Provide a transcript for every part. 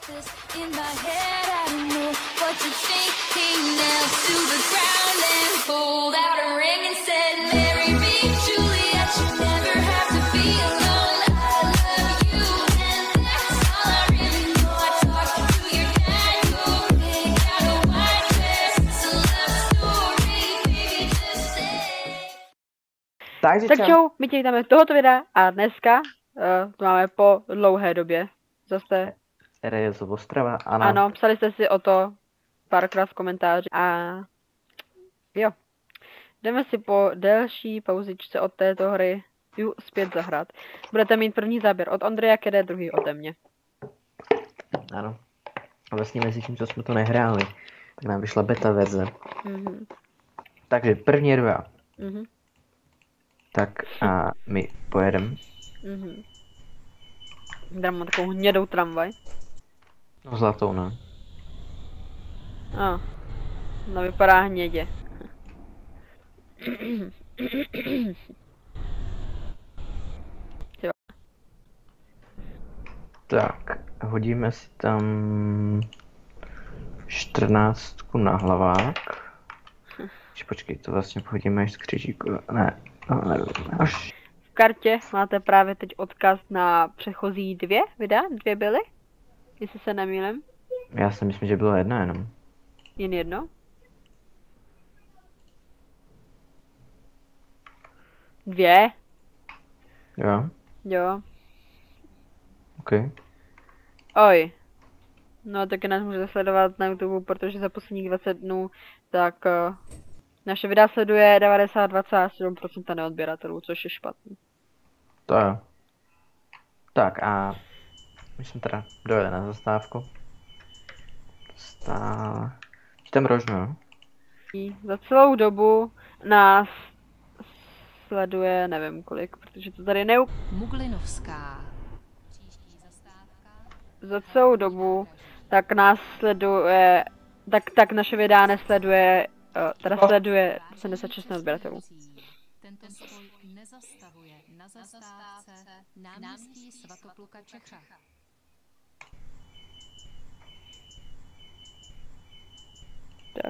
In my head, I don't know what you're thinking. Nailed to the ground and pulled out a ring and said, "Marry me, Juliet. You never have to be alone. I love you, and that's all I really know." I talked to your dad, go pick out a white dress. It's a love story, baby, just say. Takže Tak čau. čau, my tě vítáme tohoto videa a dneska to máme po dlouhé době. Zase, Tady z Ostrava, ano. ano, psali jste si o to párkrát v komentáři a jo. Jdeme si po delší pauzičce od této hry ju zpět zahrát. Budete mít první záběr od Ondřeja, který je druhý ode mě. Ano. A vlastně mezi tím, co jsme to nehráli, tak nám vyšla beta verze. Mhm. Takže první jedu já. Mhm. Tak a my pojedeme. Mhm. Tam mám takovou hnědou tramvaj. No zlatou, no. A, no vypadá hnědě. Jo. Tak, hodíme si tam 14 na hlavák. Počkej, to vlastně hodíme až z křižíku. Ne, no, nevím. Až. V kartě máte právě teď odkaz na předchozí dvě videa, dvě byly, jestli se nemýlím, Já si myslím, že bylo jedna jenom. jen jedno. Dvě, Jo, jo, ok. oj. No taky nás můžete sledovat na YouTube, protože za posledních 20 dnů, tak naše videa sleduje 92,7% neodběratelů, což je špatný. To jo. Tak a my jsme teda dojeli na zastávku. Stále. Tam rožno, jo? Za celou dobu nás sleduje nevím kolik, protože to tady Muglinovská. Příští zastávka. za celou dobu, tak nás sleduje, tak naše videa nesleduje, teda sleduje 76 odběratelů. Tento spoj nezastavuje na zastávce náměstí Svatopluka Čecha. Tak.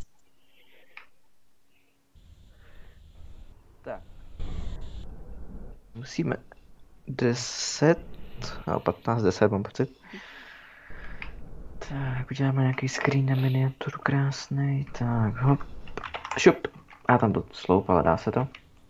Tak. Musíme 10, nebo 15, 10 mám pocit. Tak, uděláme nějaký screen na miniaturu krásný, tak hop, šup. A tam to sloup, ale dá se to.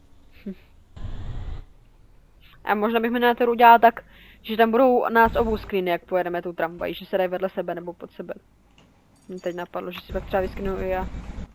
A možná bych miniaturu udělala tak, že tam budou nás obou screeny, jak pojedeme tou tramvají, že se dají vedle sebe nebo pod sebe. Mě teď napadlo, že si pak třeba vyskinu i já.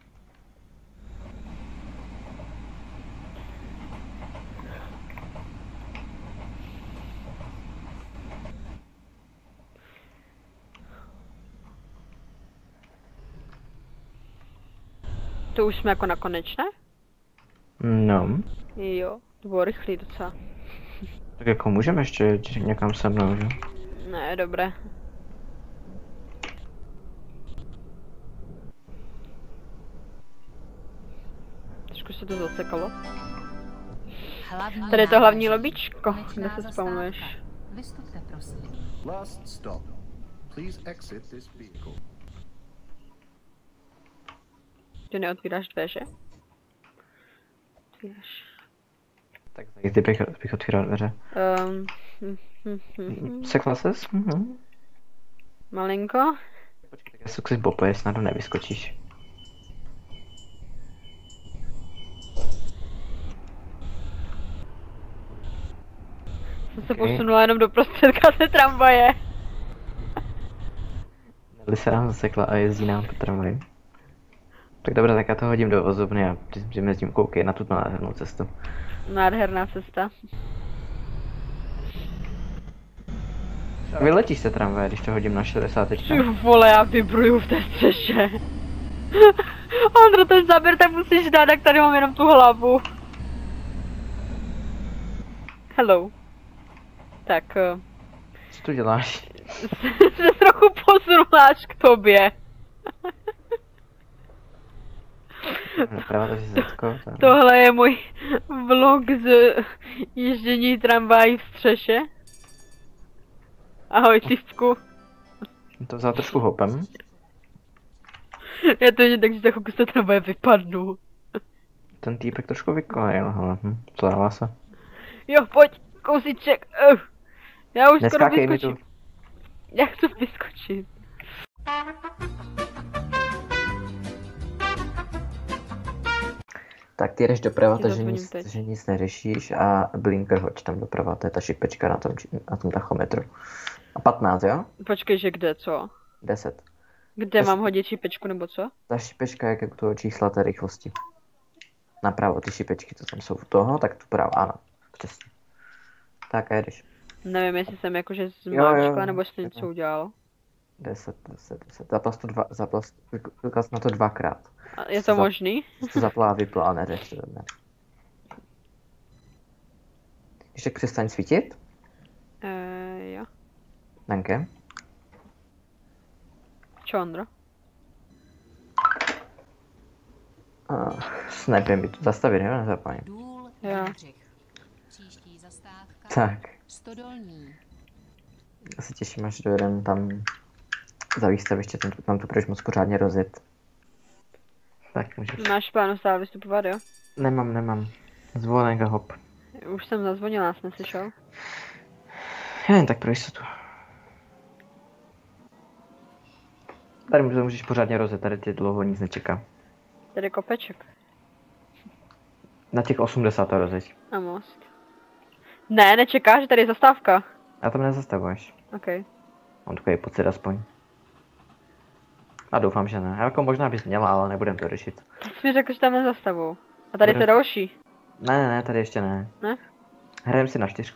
To už jsme jako na konečné? No, Jo, to bylo rychlý docela. tak jako můžeme ještě někam se mnou, že? Ne, dobré. Trošku se to zasekalo. Tady je to hlavní lobíčko, kde se spawnuješ. Vystupte, prosím. Last stop. Please exit this vehicle. Ty neotvíráš dveře? Otvíráš. Tak ty bych otvíral dveře. Sekla ses? Malinko. Počkej, tak já se kusím popoje, snad nevyskočíš. Jsem se posunula jenom do prostředka té tramvaje. Nelly se nám zasekla a jezdí nám po tramvaji. Tak dobré, tak já to hodím do ozovny a že mezi tím koukej na tuto nádhernou cestu. Nádherná cesta. Vyletíš se tramvaje, když to hodím na 60 teďka. Ty vole, já vibruju v té střeše. Ondro, ten záběr tak musíš dát, jak tady mám jenom tu hlavu. Hello. Tak, Co tu děláš? se trochu posunula až k tobě. Naprava to si zetko. Tohle je můj vlog z ježdění tramvají v střeše. Ahoj, typku. To vzal trošku hopem. Já to vidím, takže za chvilku se tramvaje vypadnu. Ten týpek trošku vykolejil, hele, co dává se. Jo, pojď, kousíček. Já už skoro Neskákej mi tu. vyskočím. Já chci vyskočit. Tak ty jdeš doprava, Ti takže zazvoním teď. nic neřešíš a blinker hoď tam doprava, to je ta šipečka na tom tachometru. A 15, jo? Počkej, že kde, co? 10. Kde To mám si- hodit šipečku nebo co? Ta šipečka je u toho čísla té rychlosti. Napravo ty šipečky, co tam jsou u toho, tak tu pravo, ano. Přesně. Tak a jedeš. Nevím, jestli jsem jakože jo. zmáčkla, nebo jestli něco udělal. 10. Vykaz na to dvakrát. A je to možný? To zaplá, vypla a nedeš to ne. Ještě přestaň svítit. Jo. Danke. Čo, Ondro? Snad mi to zastavit, jo? Nezapomeň. Důl Jo. Jindřich. Příští zastávka Tak. Stodolní. Já se těším, až dojedem tam za výstaviště, tam to budeš moc pořádně rozjet. Tak můžeš. Máš plánu stále vystupovat, jo? Nemám. Zvolenek a hop. Už jsem zazvonila, jsi neslyšel? Já jen tak pro jistotu. Tady můžeš pořádně rozjet, tady tě dlouho nic nečeká. Tady kopeček. Na těch 80 to rozjeď. A most. Ne, nečekáš, tady je zastávka. A tam nezastavuješ. OK. On takový pocit aspoň. A doufám, že ne. Jako možná bys měla, ale nebudem to řešit. Ty jsi mi řekl, že tam nezastavu. A tady je to další. Ne, tady ještě ne. Ne? Hrajem si na 4.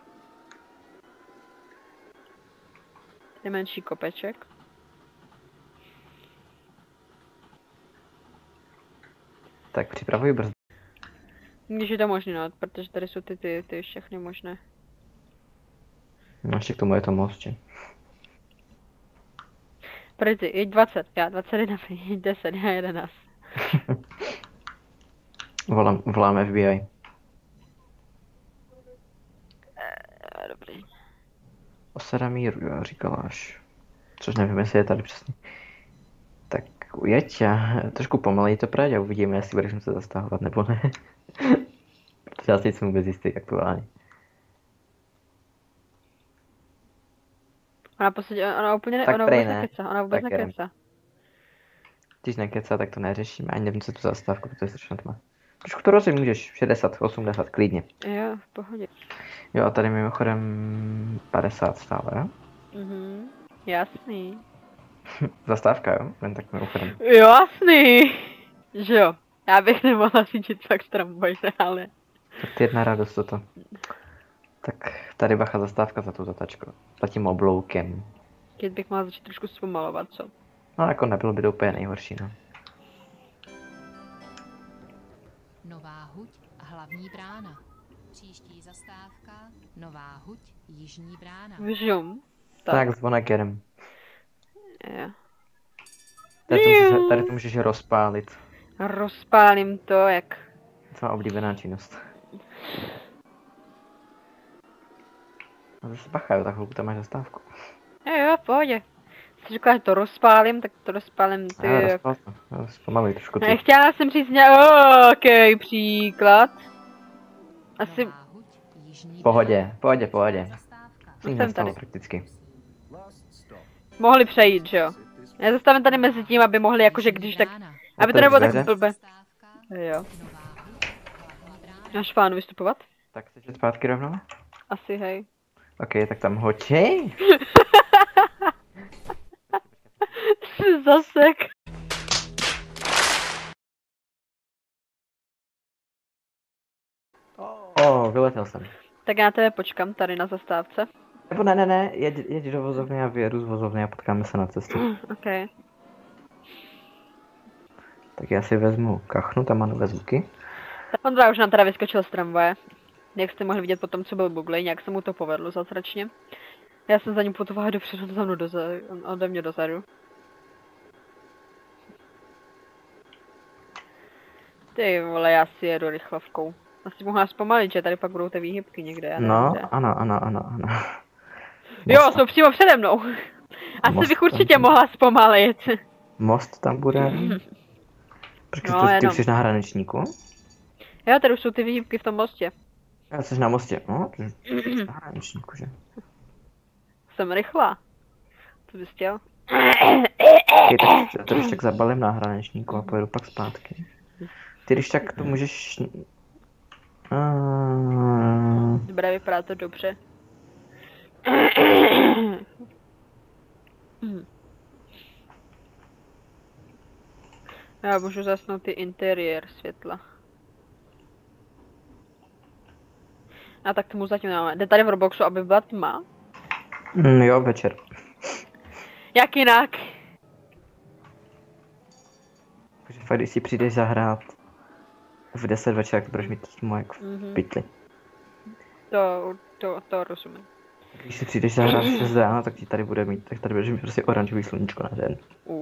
Je menší kopeček. Tak připravuj brzdy. Když je to možné, no, protože tady jsou ty všechny možné. No ještě k tomu je to most, že? Pojď ty, jeď 20, já 21, jeď 10, já 11. Volám FBI. Dobrý. Osada míru, jo, říkala až. Což nevím, jestli je tady přesně. Tak ujeď a trošku pomalej to projď a uvidíme, jestli budeš muset zastavovat nebo ne. Protože já si nejsem vůbec jistý aktuálně. Ona úplně Tak ona prej vůbec ne. nekecá, ona vůbec Tak jedem. nekecá. Když nekecá, tak to neřešíme, ani nevím, co tu zastávku, protože je strašně tma. Trošku to rozumím, můžeš 60, 80, klidně. Jo, v pohodě. Jo a tady mimochodem 50 stále, jo? Jasný. Zastávka, jo? Jen tak mimochodem. Jasný. Že jo. Já bych nemohla řídit fakt tramvaj, ale. Tak ty jedna radost toto. Tak tady bacha zastávka za tu zatačku. Za tím obloukem. Když bych mohla začít trošku zpomalovat, co? No jako nebylo by to úplně nejhorší, no. Nová huť, hlavní brána. Příští zastávka Nová huť, jižní brána. Vžum. Tak zvonek jedem. Jo. Tady to můžeš rozpálit. Rozpálím to, jak... Tvá oblíbená činnost. A zase bacha, jo, tak chvilku tam máš zastávku. Jo, v pohodě. Jsi řekla, že to rozpálím, tak to rozpálím ty. Jo, rozpál to. Jo, zpomaluj trošku ty. Nechtěla jsem říct OK, příklad. Asi Nová huť, jižní Pohodě. brána. Zastávka. Nic jsem nestalo tady. prakticky. Last stop. mohli přejít, že jo? Já zastavím tady mezi tím, aby mohli jakože když tak... Aby to nebylo tak blbé. Jo. Máš plánu vystupovat? Tak chceš jít zpátky rovnou? Asi hej. Ok, tak tam hoď. Hej! Zasek. Vyletěl jsem. Tak já na tebe počkám tady na zastávce. Nebo ne, jeď do vozovny a vyjedu z vozovny a potkáme se na cestě. OK. Tak já si vezmu kachnu, tam má nové zvuky. Ondra už nám teda vyskočil z tramvaje. Jak jste mohli vidět potom, co byl Buglej, nějak se mu to povedlo zázračně. Já jsem za ním putovala dopředu, za mnou ode mě dozadu. Ty vole, já si jedu rychlovkou. Asi mohla zpomalit, že tady pak budou ty výhybky někde, já nevím, No, kde. ano. Jo, jsou přímo přede mnou. Asi Most bych tam určitě bude. mohla zpomalit. Most tam bude. Počkej, No, ty jenom. jsi na hraničníku? Jo, tady už jsou ty výhybky v tom mostě. Já jsi na mostě. No, ty jsi na hraničníku, že? Jsem rychlá. Co bys chtěl? Okay, tak já to když tak zabalím na hraničníku a pojedu pak zpátky. Ty když tak to můžeš... Dobré, vypadá to dobře. Já můžu zasnout ty interiér světla. A tak tomu zatím nemáme. Jde tady v Robloxu, aby byla tma? Jo, večer. Jak jinak? Takže fakt, když si přijdeš zahrát v 10 večer, tak budeš mít tmu jak v pytli. To rozumím. Když si přijdeš zahrát v 6 ráno, tak ti tady bude mít, tak tady budeš mít prostě oranžový sluníčko na den.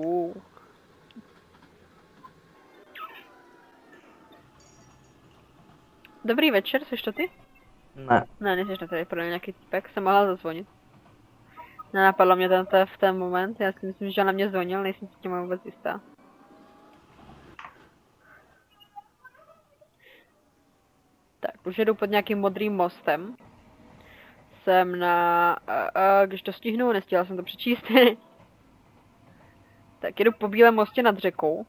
Dobrý večer, seš to ty? Ne, Ne, nejseš to tady, pro mě nějaký typek, jsem mohla zazvonit. Nenapadlo mě v ten moment, já si myslím, že na mě zvonil, nejsem si tím vůbec jistá. Tak, už jedu pod nějakým modrým mostem. Jsem na... když to stihnu, nestihla jsem to přečíst. Tak jedu po bílém mostě nad řekou.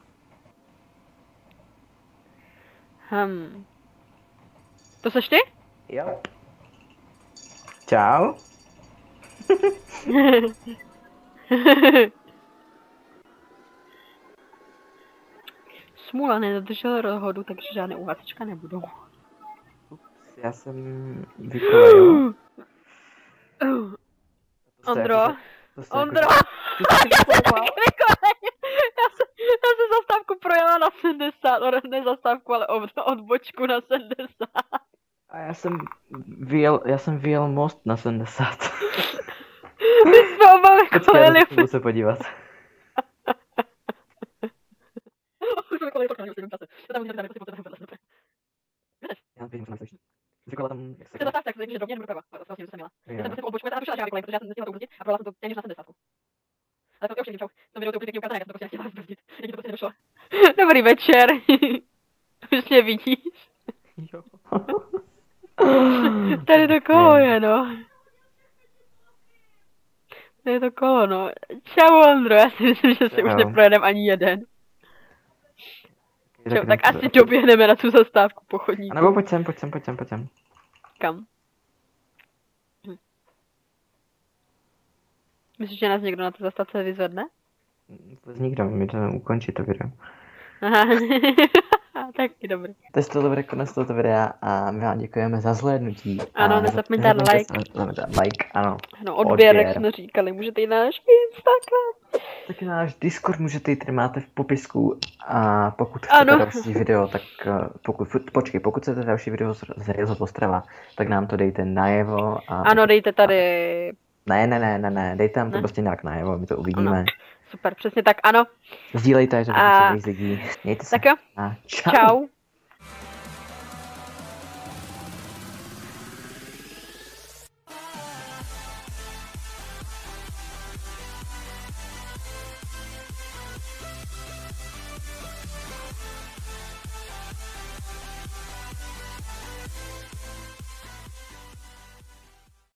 To seš ty? jo. Čau. Smůla nedodržel rozhodu, takže žádné uhačka nebudou. Já jsem vykolejil. Ondro, Ondro! vykolejil. Já jsem zastávku projela na 70, ne zastávku, ale odbočku na 70. A já jsem vyjel most na 70. My jsme oba vykolili. Počkej, se podívat. Já vidím, co tam slyším. Vykola tam, jak se... Tak, takže do mě nebudu prava. Vlastně jsem měla. Já jsem prostě odbočku, já přišla žádný kolej, protože já jsem nestihla to ubrzdit a projela jsem to téměř na 70. Ale to už nevím, čau. To video to úplně pěkně ukázané, jak jsem to prostě nestihla zbrzdit. Ani to prostě nedošlo. Dobrý večer. Už mě vidíš. Jo. Tady to kolo je, no. Tady to kolo, no. Čau, Ondro, já si myslím, že si už Čau. neprojedem ani jeden. Čau, tak asi doběhneme na tu zastávku po chodníku. A nebo pojď sem. Kam? Myslíš, že nás někdo na tu zastávce vyzvedne? Vůbec nikdo, my to ukončí to video. Aha, taky dobrý. To je to dobré konec tohoto videa a my vám děkujeme za zhlédnutí. Ano, nezapomeňte dát like. Like, ano. No, odběr, jak jsme říkali, můžete jít na náš Instagram. Taky na náš Discord můžete jít, který máte v popisku a pokud chcete Ano. další video, tak pokud chcete další video z Reels Ostrava, tak nám to dejte najevo a... Ano, dejte tady. Ne, dejte nám to Ne. prostě nějak najevo, my to uvidíme. Super, přesně tak, ano. Sdílejte, že to A- víc lidí. Mějte se Tak jo, a čau. čau.